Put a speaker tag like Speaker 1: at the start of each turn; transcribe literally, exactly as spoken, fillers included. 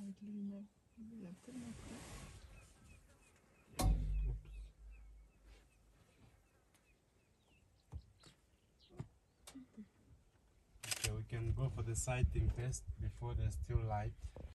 Speaker 1: Okay, we can go for the sighting test before there's still light.